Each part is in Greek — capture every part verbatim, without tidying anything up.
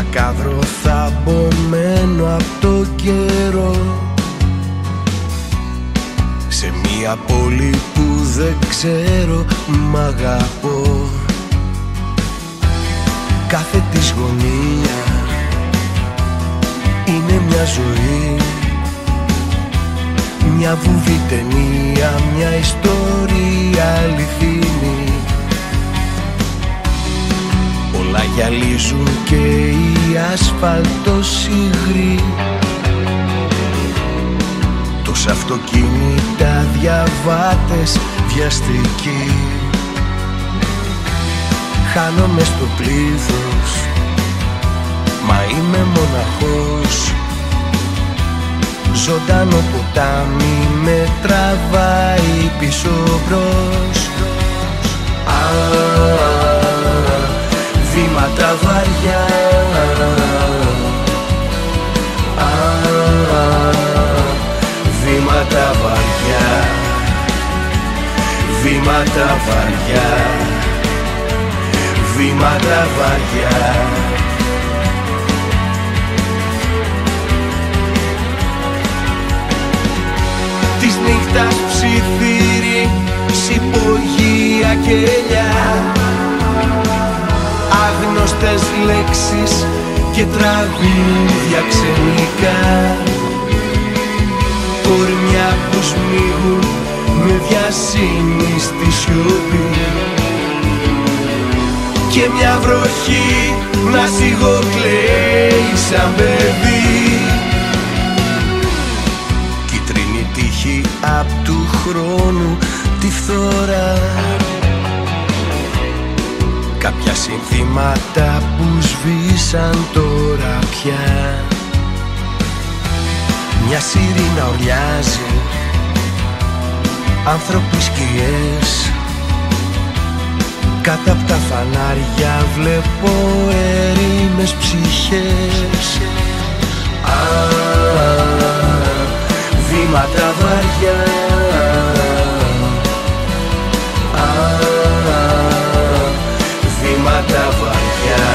Λακάδρο θα μπωμένο απ' το καιρό, σε μια πόλη που δεν ξέρω μ' αγαπώ. Κάθε της γωνία είναι μια ζωή, μια βουβή ταινία, μια ιστορία αληθινή. Όλα γυαλίζουν και η ασφάλτος υγρή, τόσα αυτοκίνητα, διαβάτες βιαστικοί. Χάνομαι στο πλήθος, μα είμαι μοναχός. Ζωντανό ποτάμι με τραβάει πίσω μπρος. Α, βήματα βαριά. Α, βήματα βαριά. Βήματα βαριά. Βήματα βαριά. Της νύχτας ψιθύρι, συμπογεία κελιά, άγνωστες λέξεις και τραγούδια ξενικά, κορμιά που σμίγουν με βιασύνη στη σιωπή, και μια βροχή να σιγοκλαίει σαν παιδί. Κίτρινη τύχη απ' του χρόνου τη φθορά, κάποια συνθήματα που σβήσαν τώρα πια. Μια σιρήνα ουρλιάζει, άνθρωποι σκιές, κάτω απ' τα φανάρια βλέπω ερήμες ψυχές. Α, βήματα βαριά. Α, βήματα βαριά.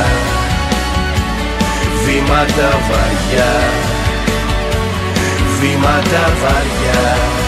Βήματα βαριά. Βήματα βαριά.